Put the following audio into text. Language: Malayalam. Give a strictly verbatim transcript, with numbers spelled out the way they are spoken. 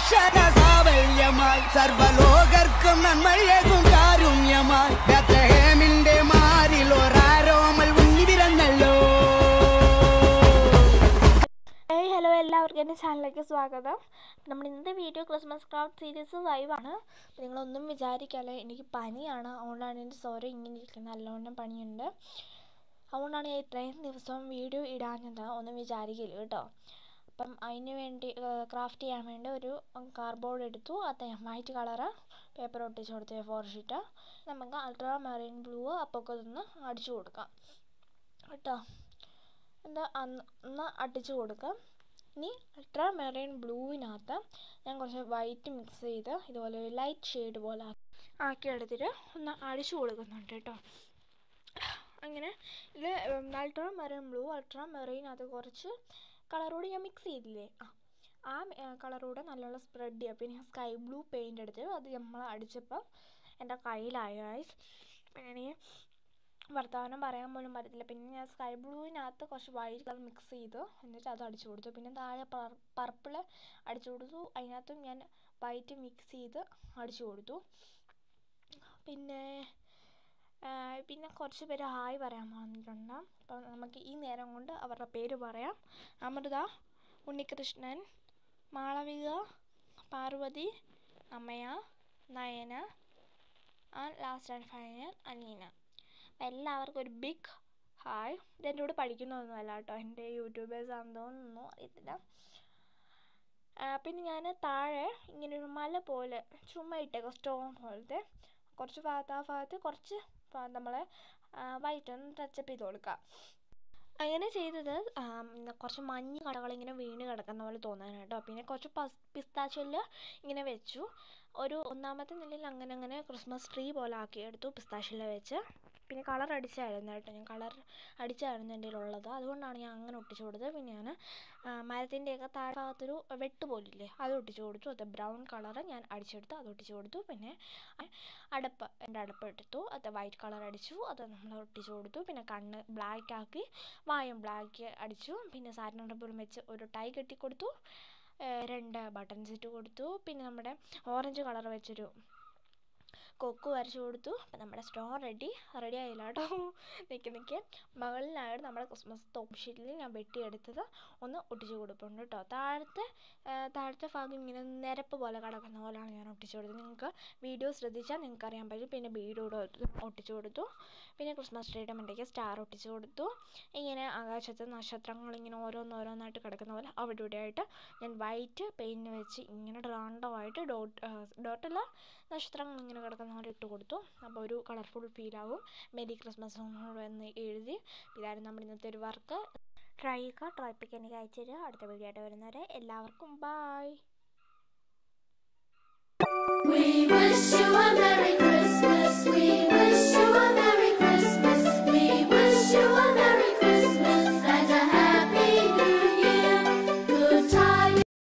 രക്ഷകസാവല്യമായി സർവലോകർക്കും നന്മയേകും കാരുണ്യമായി ബേത്ലഹേമിന്റെ മാറിൽ ഒരാരോമൽ ഉണ്ണി പിറന്നല്ലോ. ഹായ് ഹലോ, എല്ലാവർക്കും എൻ്റെ ചാനലിലേക്ക് സ്വാഗതം. നമ്മൾ ഇന്നത്തെ video Christmas craft series five ആണ്. അപ്പോൾ നിങ്ങളൊന്നും വിചാരിക്കാമല്ലോ, എനിക്ക് പനിയാണ്, അതുകൊണ്ടാണ് എൻ്റെ സ്വരം ഇങ്ങനെ ഇരിക്കുന്നത്. നല്ലോണം പനിയുണ്ട്, അതുകൊണ്ടാണ് ഞാൻ ഇത്രയും ദിവസവും വീഡിയോ ഇടാഞ്ഞത്. ഒന്നും വിചാരിക്കില്ല കേട്ടോ. അപ്പം അതിന് വേണ്ടി ക്രാഫ്റ്റ് ചെയ്യാൻ വേണ്ടി ഒരു കാർഡ്ബോർഡ് എടുത്തു. അത് വൈറ്റ് കളറ് പേപ്പർ ഒട്ടിച്ച് കൊടുത്ത് ഫോർ ഷീറ്റ്. നമുക്ക് അൾട്രാ മെറീൻ ബ്ലൂ അപ്പൊക്കെ ഒന്ന് അടിച്ചു കൊടുക്കാം കേട്ടോ. എന്താ ഒന്ന് അടിച്ചു കൊടുക്കാം. ഇനി അൾട്രാ മെറീൻ ബ്ലൂവിനകത്ത് ഞാൻ കുറച്ച് വൈറ്റ് മിക്സ് ചെയ്ത് ഇതുപോലെ ഒരു ലൈറ്റ് ഷെയ്ഡ് പോലെ ആക്കി എടുത്തിട്ട് ഒന്ന് അടിച്ചു കൊടുക്കുന്നുണ്ട് കേട്ടോ. അങ്ങനെ ഇത് അൾട്രാ മെറീൻ ബ്ലൂ അൾട്രാ മെറീനകത്ത് കുറച്ച് കളറോട് ഞാൻ മിക്സ് ചെയ്തില്ലേ, ആ ആ കളറോട് നല്ലോണം സ്പ്രെഡ് ചെയ്യുക. പിന്നെ ഞാൻ സ്കൈ ബ്ലൂ പെയിൻ്റ് എടുത്ത് അത് നമ്മൾ അടിച്ചപ്പോൾ എൻ്റെ കയ്യിലായി ഗൈസ്. പിന്നെ എനിക്ക് വർത്തമാനം പറയാൻ പോലും പറ്റത്തില്ല. പിന്നെ ഞാൻ സ്കൈ ബ്ലൂവിനകത്ത് കുറച്ച് വൈറ്റ് കളർ മിക്സ് ചെയ്തു, എന്നിട്ട് അത് അടിച്ചു കൊടുത്തു. പിന്നെ താഴെ പർപ്പിൾ അടിച്ചു കൊടുത്തു, അതിനകത്തും ഞാൻ വൈറ്റ് മിക്സ് ചെയ്ത് അടിച്ചു കൊടുത്തു. പിന്നെ പിന്നെ കുറച്ച് പേര് ഹായ് പറയാൻ വന്നിട്ടുണ്ട്. അപ്പം നമുക്ക് ഈ നേരം കൊണ്ട് അവരുടെ പേര് പറയാം. Amrita, Unnikrishnan, Malavika, Parvathi, Ammaya, Nayana, and last and final Aneena. എല്ലാവർക്കും ഒരു ബിഗ് ഹായ്. ഇതെൻ്റെ കൂടെ പഠിക്കുന്നതൊന്നുമല്ല കേട്ടോ, എൻ്റെ യൂട്യൂബേഴ്സ് ആണെന്ന് തോന്നുന്നു, അറിയത്തില്ല. പിന്നെ ഞാൻ താഴെ ഇങ്ങനൊരു മല പോലെ ചുമ്മാ ഇട്ടേക്കാം, സ്റ്റോൺ പോലത്തെ. കുറച്ച് ഭാഗത്ത് ആ ഭാഗത്ത് കുറച്ച് നമ്മൾ വൈറ്റ് ഒന്ന് ടച്ചപ്പ് ചെയ്ത് കൊടുക്കാം. അങ്ങനെ ചെയ്തത് കുറച്ച് മഞ്ഞ് കടകളിങ്ങനെ വീണ് കിടക്കുന്ന പോലെ തോന്നാൻ കേട്ടോ. പിന്നെ കുറച്ച് പിസ്താച്ചില് ഇങ്ങനെ വെച്ചു. ഒരു ഒന്നാമത്തെ നിലയിൽ അങ്ങനെ അങ്ങനെ ക്രിസ്മസ് ട്രീ പോലെ ആക്കിയെടുത്തു പിസ്താച്ചില വെച്ച്. പിന്നെ കളർ അടിച്ചായിരുന്നു കേട്ടോ, ഞാൻ കളർ അടിച്ചായിരുന്നു എൻ്റെ ഉള്ളത്, അതുകൊണ്ടാണ് ഞാൻ അങ്ങനെ ഒട്ടിച്ചു കൊടുത്തത്. പിന്നെ ഞാൻ മരത്തിൻ്റെയൊക്കെ താഴെ ഭാഗത്തൊരു വെട്ട് പോലില്ലേ, അത് ഒട്ടിച്ചു കൊടുത്തു. അത് ബ്രൗൺ കളറ് ഞാൻ അടിച്ചെടുത്ത് അത് ഒട്ടിച്ചു കൊടുത്തു. പിന്നെ അടപ്പ് എൻ്റെ അടപ്പ് എടുത്തു, അത് വൈറ്റ് കളർ അടിച്ചു, അത് നമ്മൾ ഒട്ടിച്ചു കൊടുത്തു. പിന്നെ കണ്ണ് ബ്ലാക്ക് ആക്കി, വായും ബ്ലാക്ക് അടിച്ചു. പിന്നെ സാരിൻ റബ്ബറും വെച്ച് ഒരു ടൈ കെട്ടി കൊടുത്തു, രണ്ട് ബട്ടൺസ് ഇട്ട് കൊടുത്തു. പിന്നെ നമ്മുടെ ഓറഞ്ച് കളർ വെച്ചൊരു കൊക്ക് വരച്ചു കൊടുത്തു. അപ്പം നമ്മുടെ സ്റ്റോൺ റെഡി റെഡി ആയില്ല കേട്ടോ. നിൽക്കി നിൽക്കി മുകളിലായിട്ട് നമ്മുടെ ക്രിസ്മസ് ടോപ്പ് ഷീറ്റിൽ ഞാൻ വെട്ടിയെടുത്തത് ഒന്ന് ഒട്ടിച്ചു കൊടുക്കുന്നുണ്ട് കേട്ടോ. താഴത്തെ താഴത്തെ ഭാഗം ഇങ്ങനെ നിരപ്പ് പോലെ കിടക്കുന്ന പോലെയാണ് ഞാൻ ഒട്ടിച്ചു കൊടുത്തത്. നിങ്ങൾക്ക് വീഡിയോ ശ്രദ്ധിച്ചാൽ നിങ്ങൾക്ക് അറിയാൻ പറ്റും. പിന്നെ ബീഡൂടെ ഒട്ടിച്ചു കൊടുത്തു. പിന്നെ ക്രിസ്മസ് ട്രീയുടെ മണ്ടയ്ക്ക് സ്റ്റാർ ഒട്ടിച്ചു കൊടുത്തു. ഇങ്ങനെ ആകാശത്ത് നക്ഷത്രങ്ങൾ ഇങ്ങനെ ഓരോന്നോരോന്നായിട്ട് കിടക്കുന്ന പോലെ അവിടെ ഇവിടെ ആയിട്ട് ഞാൻ വൈറ്റ് പെയിൻറ്റ് വെച്ച് ഇങ്ങനെ റാണ്ടമായിട്ട് ഡോട്ട് ഡോട്ടല്ല നക്ഷത്രങ്ങൾ ഇങ്ങനെ കിടക്കുന്ന പോലെ ഇട്ട് കൊടുത്തു. അപ്പോൾ ഒരു കളർഫുൾ ഫീലാവും. മെരി ക്രിസ്മസ് എന്ന് എഴുതി. ഇതായിരുന്നു നമ്മുടെ ഇന്നത്തെ ഒരു വർക്ക്. ട്രൈ ചെയ്യുക, ട്രൈ പിക്ക് എനിക്ക് അയച്ചു തരിക. അടുത്ത വീഡിയോ ആയിട്ട് വരുന്നവരെ എല്ലാവർക്കും ബായ്.